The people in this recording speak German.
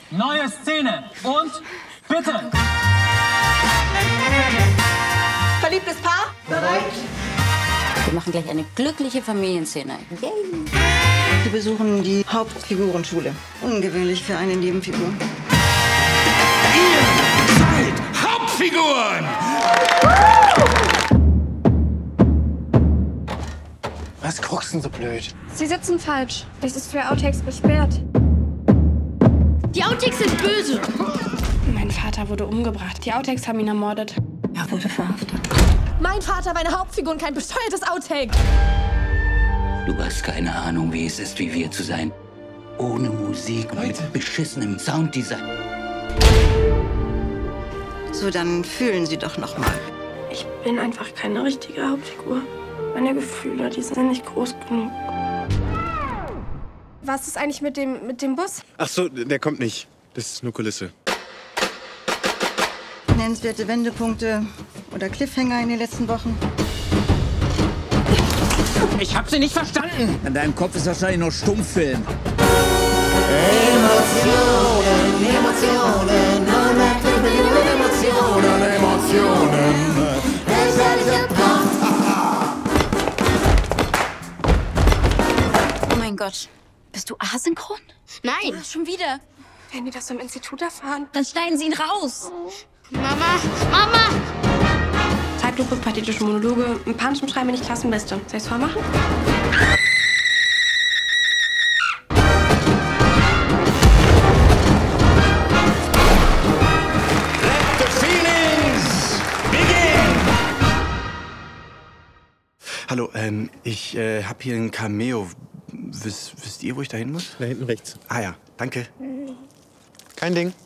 Neue Szene. Und bitte. Verliebtes Paar? Bereit? Wir machen gleich eine glückliche Familienszene. Yay. Sie besuchen die Hauptfigurenschule. Ungewöhnlich für eine Nebenfigur. Ihr seid Hauptfiguren! Was guckst du denn so blöd? Sie sitzen falsch. Das ist für Outtakes gesperrt. Die Outtakes sind böse. Mein Vater wurde umgebracht. Die Outtakes haben ihn ermordet. Er wurde verhaftet. Mein Vater war eine Hauptfigur und kein bescheuertes Outtake. Du hast keine Ahnung, wie es ist, wie wir zu sein. Ohne Musik und mit beschissenem Sounddesign. So, dann fühlen Sie doch noch mal. Ich bin einfach keine richtige Hauptfigur. Meine Gefühle, die sind nicht groß genug. Was ist eigentlich mit dem Bus? Ach so, der kommt nicht. Das ist nur Kulisse. Nennenswerte Wendepunkte oder Cliffhanger in den letzten Wochen. Ich hab sie nicht verstanden. An deinem Kopf ist wahrscheinlich nur Stummfilm. Oh mein Gott. Bist du asynchron? Nein. Schon wieder. Werden die das im Institut erfahren? Dann schneiden sie ihn raus. Mama, Mama! Zeitlupe, pathetische Monologe, ein Punch schreiben, wenn ich Klassenbeste. Soll ich's vormachen? Let the feelings begin! Hallo, ich hab hier ein Cameo. Wisst ihr, wo ich da hin muss? Da hinten rechts. Ah ja, danke. Kein Ding.